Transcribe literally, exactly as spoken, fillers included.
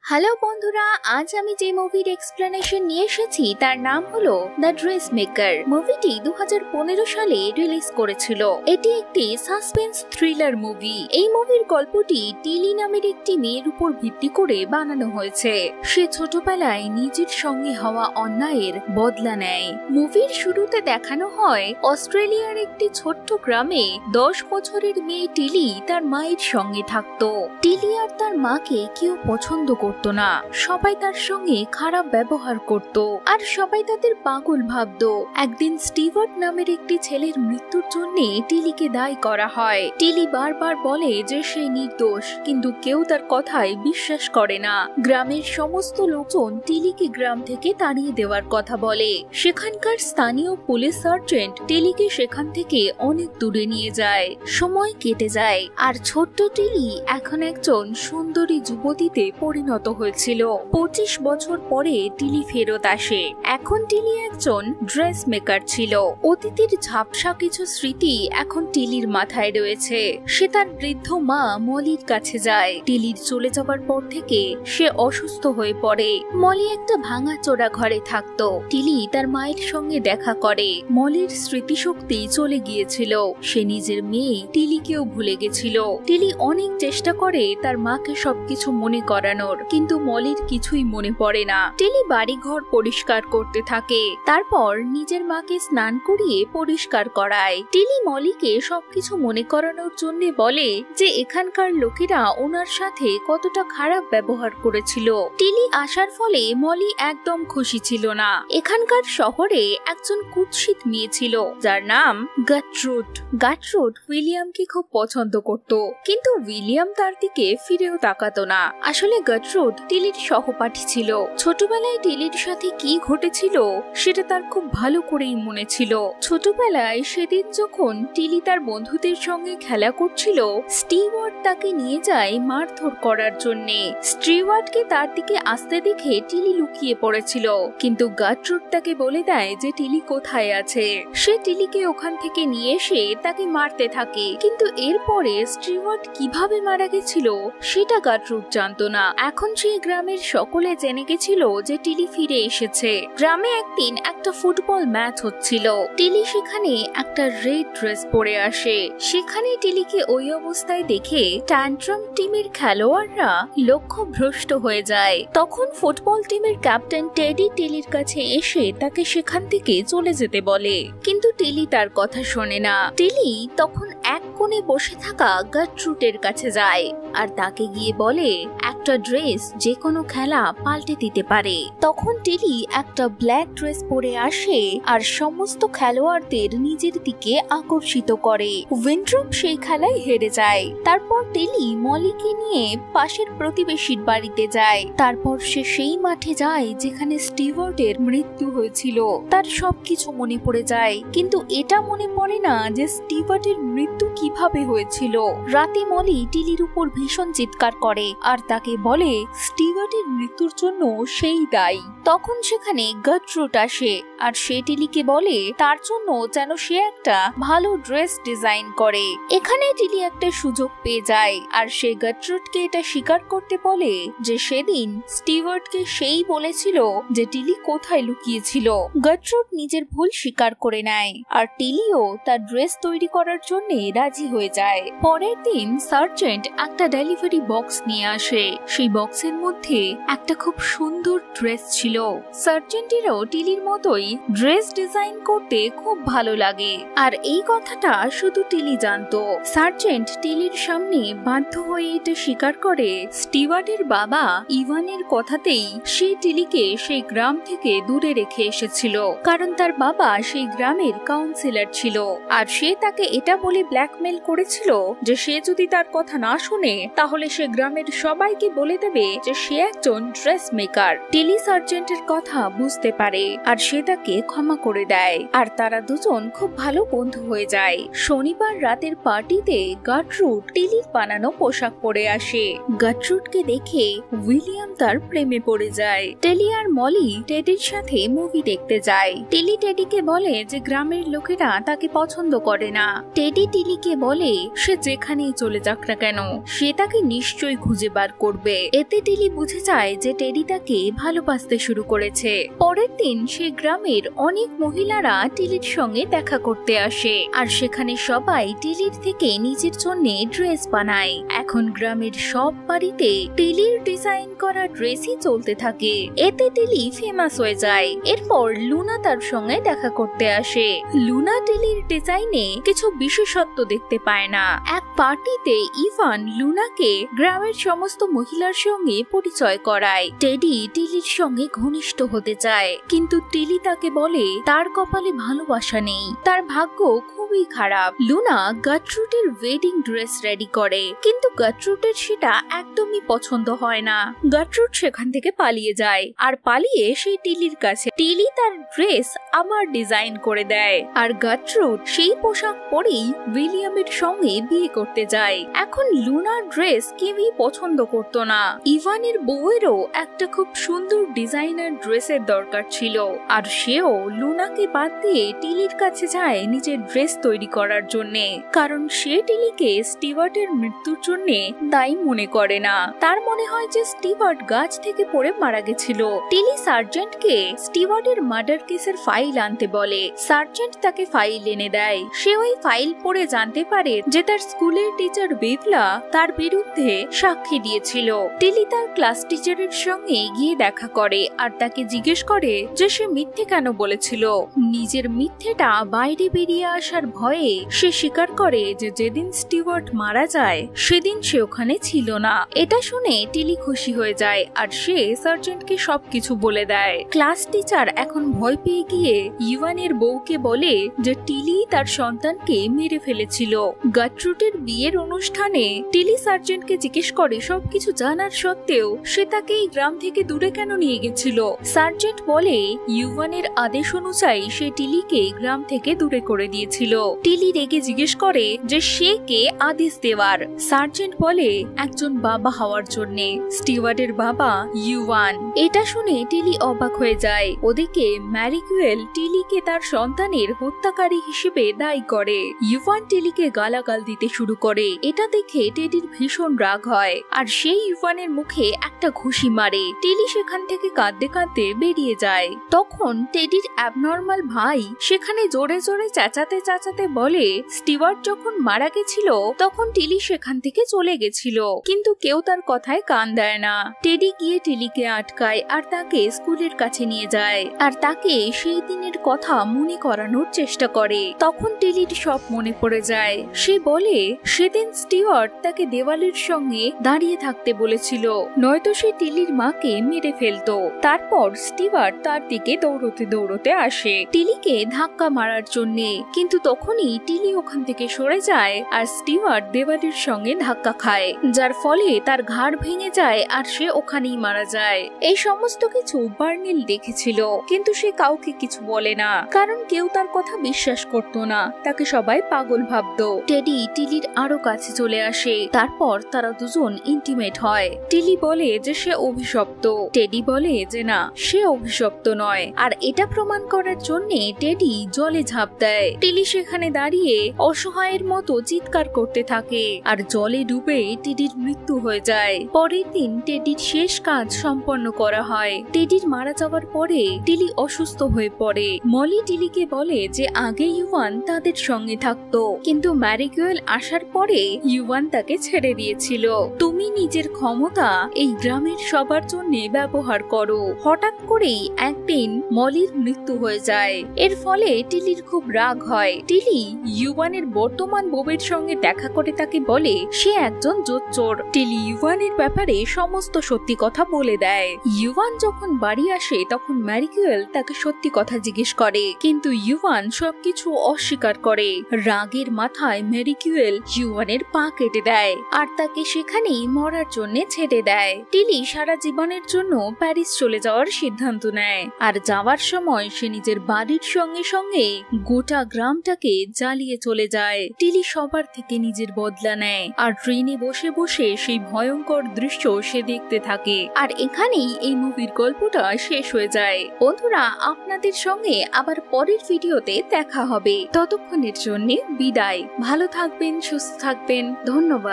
Hello বন্ধুরা, আজ আমি যে মুভির এক্সপ্লেনেশন নিয়ে এসেছি তার নাম হলো দ্য ড্রেসমেকার। মুভিটি দু হাজার পনেরো সালে রিলিজ করেছিল। এটি একটি সাসপেন্স থ্রিলার মুভি। এই মুভির গল্পটি টিলি নামের একটি মেয়ের উপর ভিত্তি করে বানানো হয়েছে। সে ছোটবেলায় নিজের সঙ্গে হওয়া অন্যায়ের বদলা নেয়। মুভির শুরুতে দেখানো হয় অস্ট্রেলিয়ার একটি ছোট্ট গ্রামে দশ বছরের মেয়ে টিলি তার মায়ের সঙ্গে থাকতো। টিলি আর তার মাকে কেউ পছন্দ করত না, সবাই তার সঙ্গে খারাপ ব্যবহার করত আর সবাই তাদের পাগল ভাবতো। একদিন স্টিভার্ট নামের একটি ছেলের মৃত্যুর জন্য টিলিকে দায়ী করা হয়। টিলি বারবার বলে যে সে নির্দোষ, কিন্তু কেউ তার কথায় বিশ্বাস করে না। গ্রামের সমস্ত লোকজন টিলিকে গ্রাম থেকে তাড়িয়ে দেওয়ার কথা বলে। সেখানকার স্থানীয় পুলিশ সার্জেন্ট টিলিকে সেখান থেকে অনেক দূরে নিয়ে যায়। সময় কেটে যায় আর ছোট্ট টিলি এখন একজন সুন্দরী যুবতীতে পরিণত হয়েছিল। পঁচিশ বছর পরে টিলি ফেরত আসে। এখন টিলি একজন ড্রেস মেকার ছিল। অতীতের ঝাপসা কিছু স্মৃতি এখন টিলির মাথায় রয়েছে। সে তার বৃদ্ধ মা মলির কাছে যায়। টিলির চলে যাবার পর থেকে সে অসুস্থ হয়ে পড়ে। মলি একটা ভাঙাচোরা ঘরে থাকতো। টিলি তার মায়ের সঙ্গে দেখা করে। মলির স্মৃতিশক্তি চলে গিয়েছিল। সে নিজের মেয়ে টিলিকেও ভুলে গেছিল। টিলি অনেক চেষ্টা করে তার মাকে সবকিছু মনে করানোর, কিন্তু মলির কিছুই মনে পড়ে না। টিলি বাড়িঘর পরিষ্কার করতে থাকে, তারপর নিজের মাকে স্নান করিয়ে পরিষ্কার করায়। টিলি মলিকে সবকিছু মনে করানোর জন্য বলে যে এখানকার লোকেরা ওনার সাথে কতটা খারাপ ব্যবহার করেছিল। টিলি আসার ফলে মলি একদম খুশি ছিল না। এখানকার শহরে একজন কুৎসিত মেয়ে ছিল যার নাম গাট্রুড। গাট্রুড উইলিয়ামকে খুব পছন্দ করত, কিন্তু উইলিয়াম তার দিকে ফিরেও তাকাতো না। আসলে গাট্রুড টিলির সহপাঠী ছিল। ছোটবেলায় টিলির সাথে কি ঘটেছিল সেটা তার খুব ভালো করেই মনে ছিল। ছোটবেলায় সেদিন যখন টিলি তার বন্ধুদের সঙ্গে খেলা করছিল, স্টিওয়ার্ট তাকে নিয়ে যায় মারধর করার জন্য। স্টিওয়ার্টকে তার দিকে আসতে দেখে টিলি লুকিয়ে পড়েছিল, কিন্তু গাট্রুড তাকে বলে দেয় যে টিলি কোথায় আছে। সে টিলিকে ওখান থেকে নিয়ে এসে তাকে মারতে থাকে, কিন্তু এরপরে স্টিওয়ার্ট কিভাবে মারা গেছিল সেটা গাট্রুড জানতো না। এখন সেই গ্রামের সকলে জেনে গেছিল যে টিলি ফিরে এসেছে। গ্রামে একদিন একটা ফুটবল ম্যাচ হচ্ছিল। টিলি সেখানে একটা রেড ড্রেস পরে আসে। সেখানে টিলিকে ওই অবস্থায় দেখে ট্যান্ট্রাম টিমের খেলোয়াড়রা লক্ষ্য ভ্রষ্ট হয়ে যায়। তখন ফুটবল টিমের ক্যাপ্টেন টেডি টিলির কাছে এসে তাকে সেখান থেকে চলে যেতে বলে, কিন্তু টিলি তার কথা শোনে না। টিলি তখন এক কোণে বসে থাকা গাট্রুডের কাছে যায় আর তাকে গিয়ে বলে একটা ড্রেস যে কোনো খেলা পাল্টে দিতে পারে। তখন টিলি একটা ব্ল্যাক ড্রেস পরে আসে আর সমস্ত খেলোয়াড়দের নিজের দিকে আকর্ষিত করে। উইন্ড্রপ সেই খেলায় হেরে যায়। তারপর টিলি মলিকে নিয়ে পাশের প্রতিবেশীর বাড়িতে যায়। তারপর সে সেই মাঠে যায় যেখানে স্টিভার্টের মৃত্যু হয়েছিল। তার সবকিছু মনে পড়ে যায়, কিন্তু এটা মনে পড়ে না যে স্টিভার্টের মৃত্যু কিভাবে হয়েছিল। রাতে মলি টিলির উপর ভীষণ চিৎকার করে আর তাকে বলে স্টিভার্টের মৃত্যুর জন্য সেই দায়ী। তখন সেখানে গাট্রুড আসে আর সে টিলিকে বলে তার জন্য যেন সে একটা ভালো ড্রেস ডিজাইন করে। এখানে টিলি একটা সুযোগ পেয়ে যায় আর সে গাট্রুডকে এটা স্বীকার করতে বলে যে সেদিন স্টিভার্টকে সেই বলেছিল যে টিলি কোথায় লুকিয়েছিল। গাট্রুড নিজের ভুল স্বীকার করে নেয় আর টিলিও তার ড্রেস তৈরি করার জন্য রাজি হয়ে যায়। পরের দিন সার্জেন্ট একটা ডেলিভারি বক্স নিয়ে আসে। সেই বক্সের মধ্যে একটা খুব সুন্দর ড্রেস ছিল। সার্জেন্টেরও টিলির মতোই ড্রেস ডিজাইন করতে খুব ভালো লাগে, আর এই কথাটা শুধু টিলি জানতো। সার্জেন্ট টিলির সামনে বাধ্য হয়ে এটা স্বীকার করে স্টিওয়ার্টের বাবা ইভানের কথাতেই সে টিলিকে সেই গ্রাম থেকে দূরে রেখে এসেছিল, কারণ তার বাবা সেই গ্রামের কাউন্সিলর ছিল আর সে তাকে এটা বলে ব্ল্যাকমেল করেছিল যে সে যদি তার কথা না শুনে তাহলে সে গ্রামের সবাইকে বলে দেবে যে সে একজন ড্রেস মেকার। টিলি সার্জেন্টের কথা বুঝতে পারে আর সে তাকে ক্ষমা করে দেয় আর তারা দুজন খুব ভালো বন্ধু হয়ে যায়। শনিবার রাতের পার্টিতে গাট্রুড টিলির বানানো পোশাক পরে আসে। গাট্রুডকে দেখে উইলিয়াম তার প্রেমে পড়ে যায়। টেলি আর মলি টেডির সাথে মুভি দেখতে যায়। টেলি টেডিকে বলে যে গ্রামের লোকেরা তাকে পছন্দ করে না। টেডি টিলিকে বলে সে যেখানেই চলে যাক না কেন সে তাকে নিশ্চয়ই খুঁজে বার করবে। এতে টিলি বুঝে যায় যে টেডি তাকে ভালোবাসতে শুরু করেছে। পরের দিন সে গ্রামের অনেক মহিলারা টিলির সঙ্গে দেখা করতে আসে আর সেখানে সবাই টিলির থেকে নিজের জন্য ড্রেস বানায়। এখন গ্রামের সব বাড়িতে টিলির ডিজাইন করা ড্রেসই চলতে থাকে। এতে টিলি ফেমাস হয়ে যায়। এরপর লুনা তার সঙ্গে দেখা করতে আসে। লুনা টিলির ডিজাইনে কিছু বিশেষত্ব দেখতে পায় না। এক পার্টিতে ইভান লুনাকে গ্রামের সমস্ত মহিলার সঙ্গে পরিচয় করায়। টেডি টিলির সঙ্গে ঘনিষ্ঠ হতে চায় কিন্তু টিলি তাকে বলে তার কপালে ভালোবাসা নেই, তার ভাগ্য খুবই খারাপ। লুনা গাট্রুটের ওয়েডিং ড্রেস রেডি করে কিন্তু গাট্রুটের সেটা একদমই পছন্দ হয় না। গাট্রুট সেখান থেকে পালিয়ে যায় আর পালিয়ে সেই টিলির কাছে। টিলি তার ড্রেস আবার ডিজাইন করে দেয় আর গাট্রুট সেই পোশাক পরেই উইলিয়ামের সঙ্গে বিয়ে করতে যায়। এখন লুনার ড্রেস কেউই পছন্দ করতো না। ইভানের বউয়েরও একটা খুব সুন্দর ডিজাইনার ড্রেসের দরকার ছিল আর সেও লুনাকে বাদ দিয়ে টিলির কাছে যায় নিজের ড্রেস তৈরি করার জন্য, কারণ সে টিলিকে স্টিভার্টের মৃত্যুর জন্য দায়ী মনে করে না। তার মনে হয় যে স্টিভার্ট গাছ থেকে পড়ে মারা গেছিল। টিলি সার্জেন্টকে স্টিভার্টের মার্ডার কেসের ফাইল আনতে বলে। সার্জেন্ট তাকে ফাইল এনে দেয়। সে ওই ফাইল পড়ে জানতে পারে যে তার স্কুলের টিচার বিবলা তার বিরুদ্ধে সাক্ষী দিয়েছিল। টিলি তার ক্লাস টিচারের সঙ্গে গিয়ে দেখা করে আর তাকে জিজ্ঞেস করে যে সে মিথ্যে কেন বলেছিল। নিজের মিথ্যেটা বাইরে বেরিয়ে আসার ভয়ে সে স্বীকার করে যে যেদিন স্টিভার্ট মারা যায় সেদিন সে ওখানে ছিল না। এটা শুনে টিলি খুশি হয়ে যায় আর সে সার্জেন্টকে সবকিছু বলে দেয়। ক্লাস টিচার এখন ভয় পেয়ে গিয়ে ইভানের বউকে বলে যে টিলি তার সন্তানকে মেরে ফেলেছিল। গাট্রুটের বিয়ের অনুষ্ঠানে টিলি সার্জেন্টকে জিজ্ঞেস করে সবকিছু জানার সত্ত্বেও সে তাকে এই গ্রাম থেকে দূরে কেন নিয়ে গেছিল। সার্জেন্ট বলে ইভানের আদেশ অনুযায়ী সে টিলিকে গ্রাম থেকে দূরে করে দিয়েছিল। টিলি রেগে জিজ্ঞেস করে যে সে কে আদেশ দেওয়ার। সার্জেন্ট বলে একজন বাবা হওয়ার জন্য, স্টিভার্টের বাবা ইউয়ান। এটা শুনে টিলি অবাক হয়ে যায়। ওদিকে ম্যারিকুয়েল টিলিকে তার সন্তানের হত্যাকারী হিসেবে দায়ী করে। ইউয়ান টিলিকে গালাগাল দিতে শুরু করে। এটা দেখে টেডির ভীষণ রাগ হয় আর সেই ইউয়ানের মুখে একটা ঘুষি মারে। টিলি সেখান থেকে কাঁদতে কাঁদতে বেরিয়ে যায়। তখন টেডির অ্যাবনর্মাল ভাই সেখানে জোরে জোরে চেঁচাতে চেঁচাতে বলে স্টিভার্ট যখন মারা গেছিল তখন টিলি সেখান থেকে চলে গেছিল কিন্তু কেউ তার কথায় কান দেয় না। টেডি গিয়ে টিলিকে আটকায় আর তাকে স্কুলের কাছে নিয়ে যায় আর তাকে সেই দিনের কথা মনে করানোর চেষ্টা করে। তখন টিলির সব মনে পড়ে যায়। সে বলে সেদিন স্টিভার্ট তাকে দেওয়ালের সঙ্গে দাঁড়িয়ে থাকতে বলেছিল, নয়তো সে টিলির মাকে মেরে ফেলতো। তারপর স্টিভার্ট তার দিকে দৌড়তে দৌড়তে আসে টিলিকে ধাক্কা মারার জন্য, কিন্তু তখনই টিলি ওখান থেকে সরে যায় আর স্টিভার্ট দেওয়ালের সঙ্গে ধাক্কা খায়, যার ফলে তার ঘাড় ভেঙে যায় আর সে ওখানেই মারা যায়। এই সমস্ত কিছু বার্নেল দেখেছিল কিন্তু সে কাউকে কিছু বলে না, কারণ কেউ তার কথা বিশ্বাস করতো না। তাকে সবাই পাগল ভাবতো। টেডি টিলির আরো কাছে চলে আসে। তারপর তারা দুজন ইন্টিমেট হয়। টিলি বলে যে সে অভিশপ্ত। টেডি বলে যে না, সে অভিশপ্ত নয়। আর এটা প্রমাণ করার জন্য টেডি জলে ঝাঁপ দেয়। টিলি সেখানে দাঁড়িয়ে অসহায়ের মতো চিৎকার করতে থাকে আর জলে ডুবে টেডির মৃত্যু হয়ে যায়। পরের দিন টেডির শেষ কাজ সম্পন্ন করা হয়। টেডির মারা যাওয়ার পরে টিলি অসুস্থ হয়ে পড়ে। মলি টিলিকে বলে যে আগে ইউয়ান তাদের সঙ্গে থাকতো কিন্তু ম্যারিকুয়েল আসার পরে ইউয়ান তাকে ছেড়ে দিয়েছিল। তুমি নিজের ক্ষমতা এই গ্রামের সবার জন্য ব্যবহার করো। হঠাৎ করেই একদিন মলির মৃত্যু হয়ে যায়। এর ফলে টিলির খুব রাগ হয়। টিলি ইউয়ানের বর্তমান বউয়ের সঙ্গে দেখা করে তাকে বলে সে একজন জোচ্চোর। টিলি ইউয়ানের ব্যাপারে সমস্ত সত্যি কথা বলে দেয়। ইউয়ান যখন বাড়ি আসে তখন ম্যারিকুয়েল তাকে সত্যি কথা জিজ্ঞেস করে কিন্তু ইউয়ান সবকিছু অস্বীকার করে। রাগের মাথায় ম্যারিকুয়েল ইউয়ানের পা কেটে দেয় আর তাকে সেখানেই মরার জন্য ছেড়ে দেয়। টিলি সারা জীবনের জন্য প্যারিস চলে যাওয়ার সিদ্ধান্ত নেয় আর যাওয়ার সময় সে নিজের বাড়ির সঙ্গে সঙ্গে গোটা গ্রামটাকে জ্বালিয়ে চলে যায়। টিলি সবার থেকে নিজের বদলা নেয় আর ট্রেনে বসে বসে সেই ভয়ঙ্কর দৃশ্য সে দেখতে থাকে। আর এখানেই এই মুভির গল্পটা শেষ হয়ে যায়। বন্ধুরা, আপনাদের সঙ্গে আবার পরের ভিডিওতে দেখা হবে। ততক্ষণের জন্য বিদায়। বিদায়। ভালো থাকবেন, সুস্থ থাকবেন। ধন্যবাদ।